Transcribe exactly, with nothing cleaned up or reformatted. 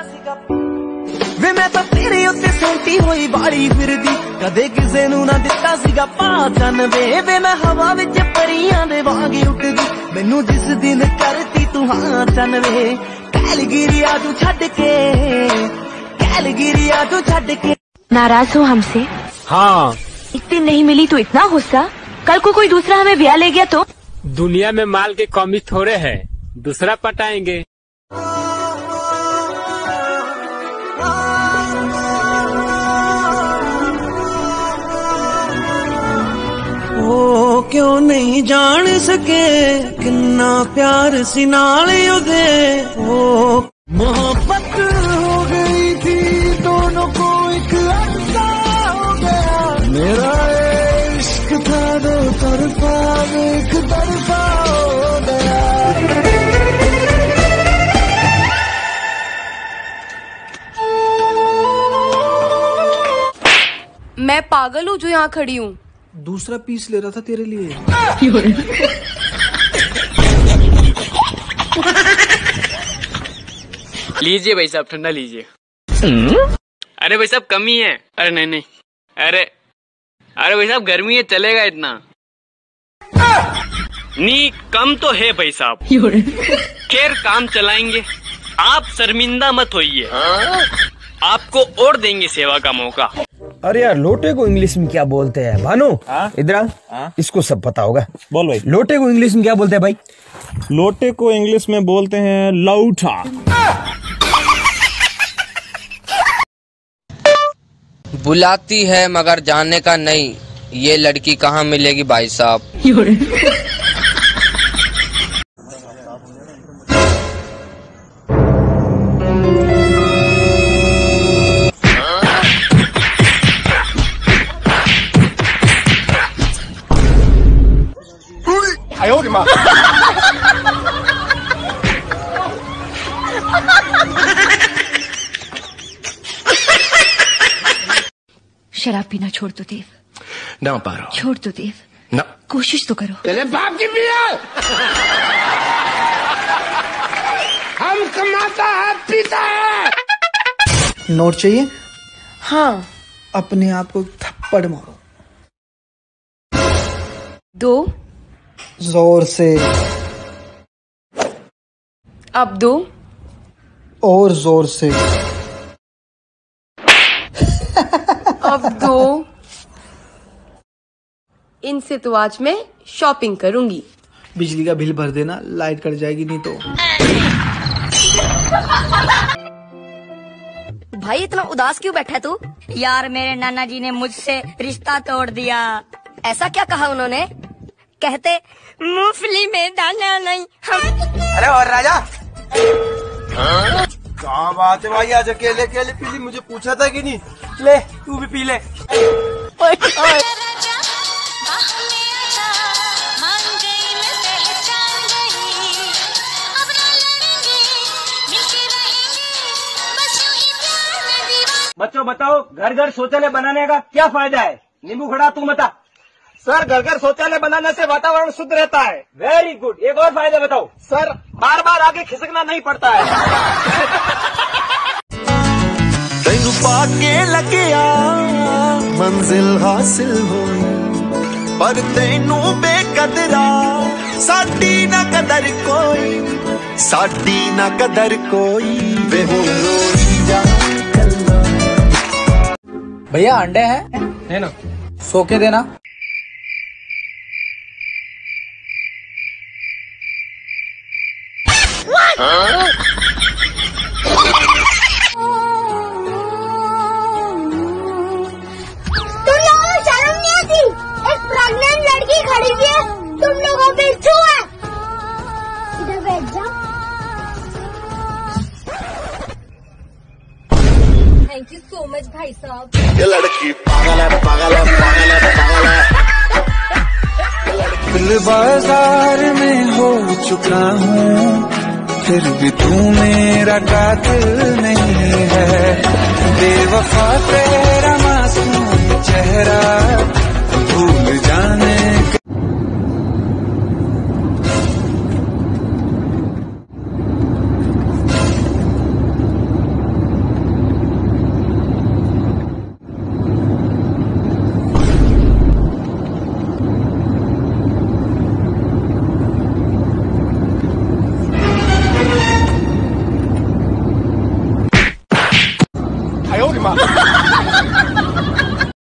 वे मैं तो तेरे उत्ते सोटी हुई बाड़ी फिरदी कदे किसे नू ना दिता सीगा पाचन वे वे मैं हवा विच परियां दे वांगी उठदी मैनू जिस दिन करती तू हां चन वे कैलगिरिया तू छड्ड के कैलगिरिया तू छड्ड के। नाराज हो हमसे? हाँ। एक दिन नहीं मिली तो इतना गुस्सा, कल को कोई दूसरा हमें ब्याह ले गया तो? दुनिया में माल के कमी थोड़े है, दूसरा पटाएंगे। ओ क्यों नहीं जान सके किन्ना प्यार सी नाल उदे ओ मोहब्बत हो गई थी दोनों को एक अरसा हो गया मेरा इश्क था दो तरफा एक तरफा हो गया। मैं पागल हूँ जो यहाँ खड़ी हूँ। दूसरा पीस ले रहा था तेरे लिए। लीजिए भाई साहब ठंडा लीजिए। अरे भाई साहब कमी है। अरे नहीं नहीं अरे अरे भाई साहब गर्मी है चलेगा इतना नहीं कम तो है भाई साहब। खैर काम चलाएंगे आप शर्मिंदा मत होइए आपको और देंगे सेवा का मौका। अरे यार लोटे को इंग्लिश में क्या बोलते हैं भानु? इधर इसको सब पता होगा। बोल भाई। लोटे को इंग्लिश में क्या बोलते हैं भाई? लोटे को इंग्लिश में बोलते हैं लौटा। बुलाती है मगर जाने का नहीं, ये लड़की कहाँ मिलेगी भाई साहब? शराब पीना छोड़ दो देव। ना पा रहा। छोड़ दो देव। ना कोशिश तो करो। तेरे बाप की पिया। हम कमाता है पीता है। नोट चाहिए? हाँ। अपने आप को थप्पड़ मारो। दो। जोर से। अब दो। और जोर से। अब दो। इनसे तो आज मैं शॉपिंग करूंगी। बिजली का बिल भर देना, लाइट कट जाएगी नहीं तो। भाई इतना उदास क्यों बैठा तू? यार मेरे नाना जी ने मुझसे रिश्ता तोड़ दिया। ऐसा क्या कहा उन्होंने? कहते मूंगफली में दाना नहीं हम। अरे और राजा क्या बात है भाई, आज अकेले अकेले पी ली, मुझे पूछा था कि नहीं? ले तू भी पी ले। ओए, ओए। बच्चों बताओ घर घर शौचालय बनाने का क्या फायदा है? नींबू खड़ा तू बता। सर घर घर शौचालय बनाने से वातावरण शुद्ध रहता है। वेरी गुड, एक और फायदा बताओ। सर बार बार आगे खिसकना नहीं पड़ता है। तेनू पाके लगिया मंजिल हासिल हो पर तेनू बेकदरा साडी ना कदर कोई साडी ना कदर कोई वे हो रोई जा। भैया अंडे हैं? है ना, सो के देना। हाँ? तुम लोगों को शर्म नहीं आती? एक प्रेग्नेंट लड़की खड़ी है, तुम लोगों पे छुआ। इधर बैठ जा। थैंक यू सो मच भाई साहब। ये लड़की पागल है पागल है पागल है पागल है। दिल बाजार में हो चुका हूँ फिर भी तू मेरा कातिल नहीं है। बेवफा तेरा मासूम चेहरा